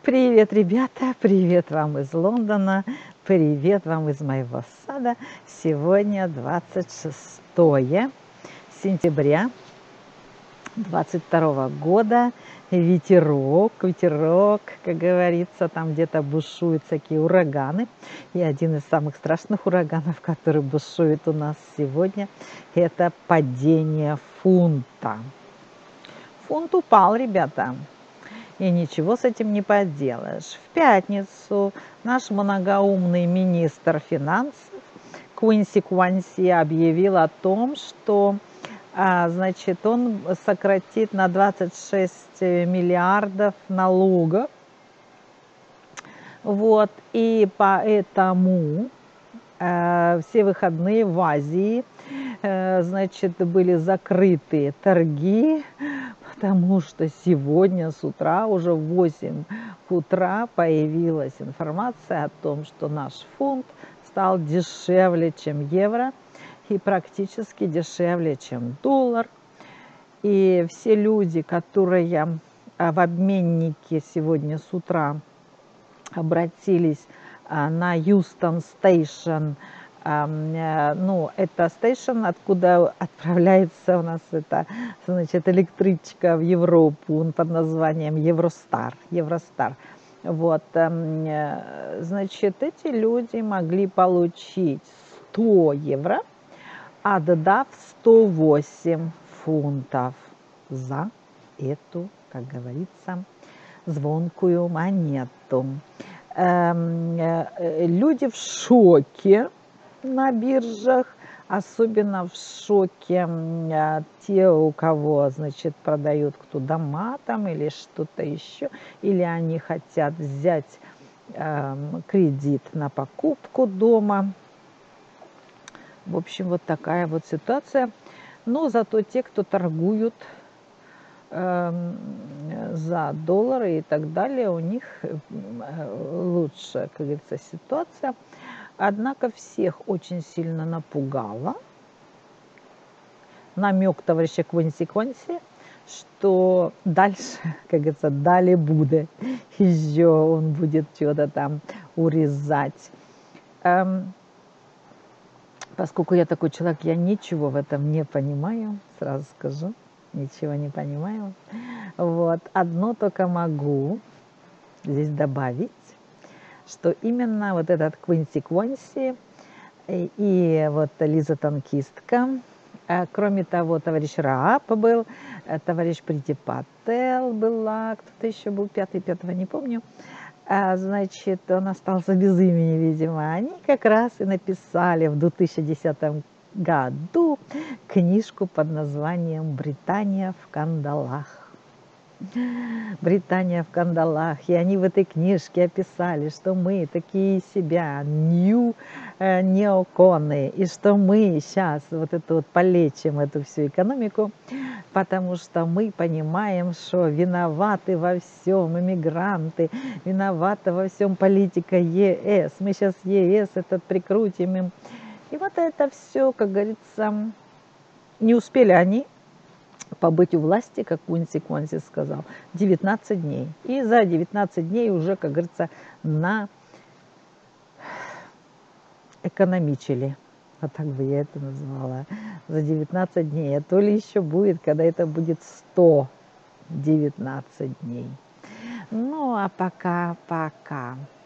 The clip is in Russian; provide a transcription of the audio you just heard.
Привет, ребята! Привет вам из Лондона! Привет вам из моего сада! Сегодня 26 сентября 22 года. Ветерок, как говорится, там где-то бушуют всякие ураганы. И один из самых страшных ураганов, который бушует у нас сегодня, это падение фунта. Фунт упал, ребята. И ничего с этим не поделаешь. В пятницу наш многоумный министр финансов Квинси Кванси объявил о том, что значит, он сократит на 26 миллиардов налогов. Вот, и поэтому все выходные в Азии, значит, были закрыты торги, потому что сегодня с утра, уже в 8 утра, появилась информация о том, что наш фунт стал дешевле, чем евро, и практически дешевле, чем доллар. И все люди, которые в обменнике сегодня с утра обратились на Юстон Стейшн, ну, это стейшн, откуда отправляется у нас это, значит, электричка в Европу под названием Евростар. Вот, значит, эти люди могли получить 100 евро, отдав 108 фунтов за эту, как говорится, звонкую монету. Люди в шоке на биржах, особенно в шоке те, у кого, значит, продают кто дома там или что-то еще, или они хотят взять кредит на покупку дома. В общем, вот такая вот ситуация. Но зато те, кто торгуют за доллары и так далее, у них лучше, как говорится, ситуация. Однако всех очень сильно напугало намек товарища Квинси Кванси, что дальше, как говорится, далее будет, еще он будет что-то там урезать. Поскольку я такой человек, я ничего в этом не понимаю, сразу скажу, ничего не понимаю. Вот, одно только могу здесь добавить, что именно вот этот Квинси Кванси и вот Лиза Танкистка, кроме того, товарищ Раап был, товарищ Прити Пател была, кто-то еще был, пятого не помню. Значит, он остался без имени, видимо. Они как раз и написали в 2010 году книжку под названием «Британия в кандалах». Британия в кандалах. И они в этой книжке описали, что мы такие себя, неоконы, и что мы сейчас вот это вот полечим эту всю экономику, потому что мы понимаем, что виноваты во всем иммигранты, виновата во всем политика ЕС. Мы сейчас ЕС этот прикрутим им. И вот это все, как говорится, не успели они побыть у власти, как Квинси Кванси сказал, 19 дней. И за 19 дней уже, как говорится, экономичили. Вот так бы я это назвала. За 19 дней. А то ли еще будет, когда это будет 119 дней. Ну, а пока.